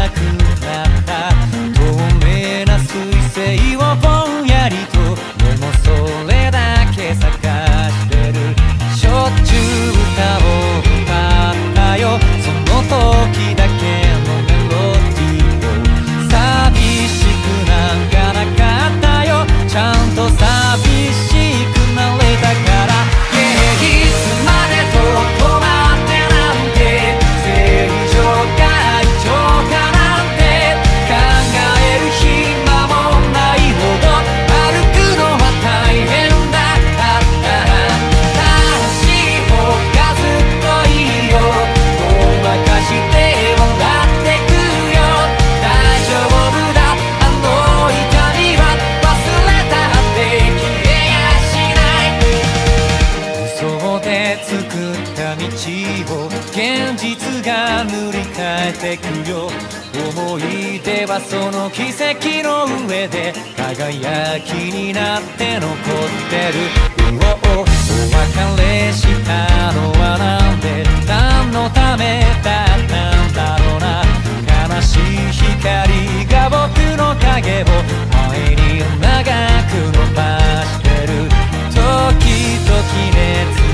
なくなった透明な彗星をぼんやりとでもそれだけ探してるしょっちゅう歌を歌ったよその時だけのメロディーを寂しくなんかなかったよちゃんと寂しくなれたからいつまでと止まってなんて正常か異常かなんて考える暇もないほど歩くのは大変だった正しい方がずっといいよごまかしてもらってくよ大丈夫だあの痛みは忘れたって消えやしない嘘で作った道を現実が塗り替えてくよ思い出はその奇跡の上で輝きになって残ってるお別れしたのはなんで何のためだったんだろうな悲しい光が僕の影を前に長く伸ばしてる時々熱